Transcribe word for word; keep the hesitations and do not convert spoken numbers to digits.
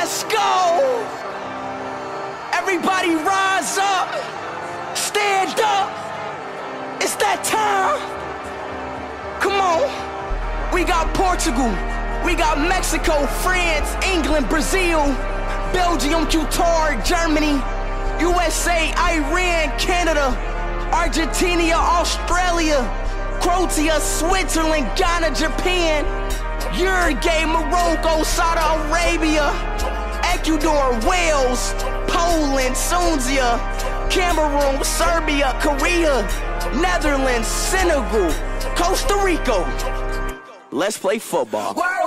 Let's go! Everybody rise up, stand up, it's that time. Come on, we got Portugal, we got Mexico, France, England, Brazil, Belgium, Qatar, Germany, U S A, Iran, Canada, Argentina, Australia, Croatia, Switzerland, Ghana, Japan, Uruguay, Morocco, Saudi Arabia, Ecuador, Wales, Poland, Tunisia, Cameroon, Serbia, Korea, Netherlands, Senegal, Costa Rica. Let's play football.